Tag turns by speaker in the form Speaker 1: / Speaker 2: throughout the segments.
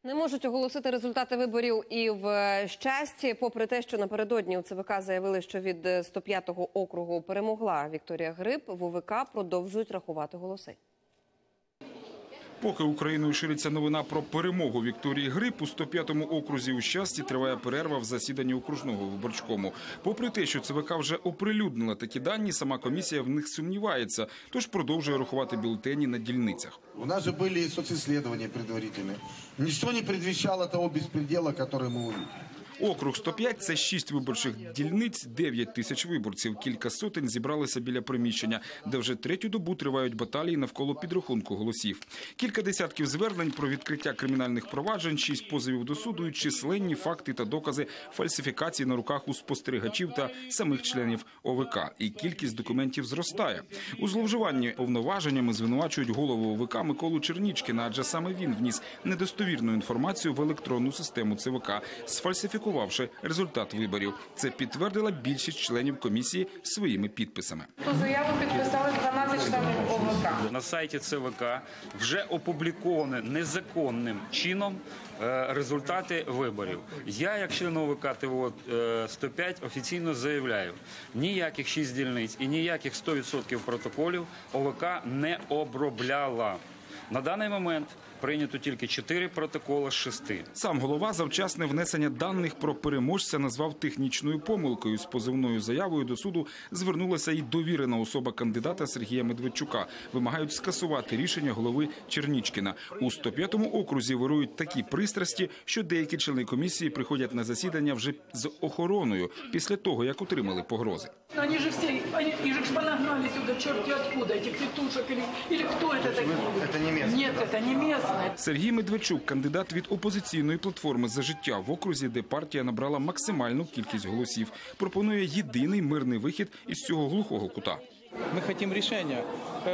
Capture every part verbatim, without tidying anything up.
Speaker 1: Не можуть оголосити результати виборів і в Щасті, попри те, що напередодні у ЦВК заявили, що від сто п'ятого округу перемогла Вікторія Гриб, в УВК продовжують рахувати голоси.
Speaker 2: Поки Україною шириться новина про перемогу Вікторії Гриб, у сто п'ятому окрузі у Щасті триває перерва в засіданні окружного виборчкому. Попри те, що ЦВК вже оприлюднила такі дані, сама комісія в них сумнівається, тож продовжує рахувати бюлетені на дільницях.
Speaker 3: У нас же були социсследования предварительные. Ничто не предвещало того беспредела, который мы увидели.
Speaker 2: Округ сто п'ять – це шість виборчих дільниць, дев'ять тисяч виборців. Кілька сотень зібралися біля приміщення, де вже третю добу тривають баталії навколо підрахунку голосів. Кілька десятків звернень про відкриття кримінальних проваджень, шість позовів до суду і численні факти та докази фальсифікацій на руках у спостерігачів та самих членів ОВК. І кількість документів зростає. У зловживанні повноваженнями звинувачують голову ОВК Миколу Чернічкіна, адже саме він вніс недостовірну інформацію в електронну систему ЦВК, сфальсифікував результат виборів. Це підтвердила більшість членів комісії своїми підписами.
Speaker 4: Ту заяву підписали дванадцять членів ОВК.
Speaker 5: На сайті ЦВК вже опубліковано незаконним чином результати виборів. Я, як член ОВК ТВО сто п'ять, офіційно заявляю, ніяких шість дільниць і ніяких сто відсотків протоколів ОВК не обробляла. На даний момент прийнято тільки чотири протоколи з шести.
Speaker 2: Сам голова завчасне внесення даних про переможця назвав технічною помилкою. З позовною заявою до суду звернулася і довірена особа кандидата Сергія Медведчука. Вимагають скасувати рішення голови Чернічкіна. У сто п'ятому окрузі вирують такі пристрасті, що деякі члени комісії приходять на засідання вже з охороною після того, як отримали погрози.
Speaker 6: Они же все, они, их же понагнали сюда, черти откуда, этих петушек, или, или кто это такие?
Speaker 3: Это не местные.
Speaker 6: Нет, это не местные.
Speaker 2: Сергій Медведчук – кандидат від опозиційної платформи «За життя» в окрузі, де партія набрала максимальну кількість голосів. Пропонує єдиний мирний вихід із цього глухого кута.
Speaker 7: Ми хочемо рішення.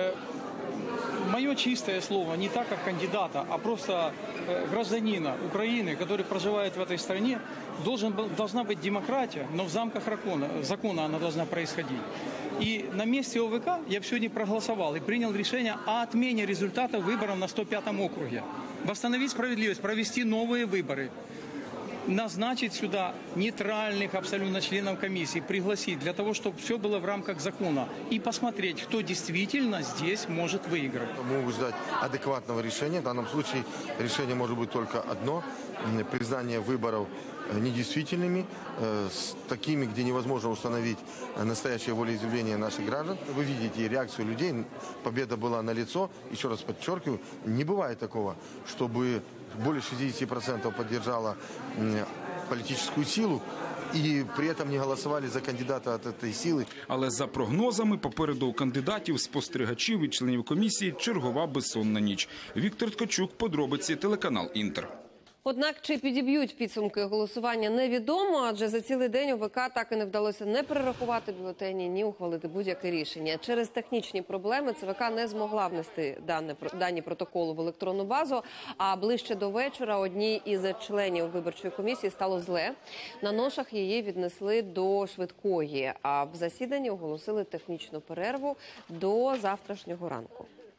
Speaker 7: Мое чистое слово не так, как кандидата, а просто гражданина Украины, который проживает в этой стране, должен, должна быть демократия, но в замках закона она должна происходить. И на месте ОВК я бы сегодня проголосовал и принял решение о отмене результатов выборов на сто пятом округе. Восстановить справедливость, провести новые выборы. Назначить сюда нейтральных абсолютно членов комиссии, пригласить для того, чтобы все было в рамках закона и посмотреть, кто действительно здесь может выиграть.
Speaker 3: Могут ждать адекватного решения. В данном случае решение может быть только одно – признание выборов недействительными, с такими, где невозможно установить настоящее волеизъявление наших граждан. Вы видите реакцию людей, победа была налицо. Еще раз подчеркиваю, не бывает такого, чтобы более шестидесяти процентов поддержала политическую силу, і при цьому не голосували за кандидата від цієї сили.
Speaker 2: Але за прогнозами попереду у кандидатів, спостерігачів і членів комісії чергова безсонна ніч. Віктор Ткачук, подробиці, телеканал «Інтер».
Speaker 1: Однак, чи підіб'ють підсумки голосування, невідомо, адже за цілий день ОВК так і не вдалося не перерахувати бюлетені, ні ухвалити будь-яке рішення. Через технічні проблеми ЦВК не змогла внести дані, дані протоколу в електронну базу, а ближче до вечора одній із членів виборчої комісії стало зле. На ношах її віднесли до швидкої, а в засіданні оголосили технічну перерву до завтрашнього ранку.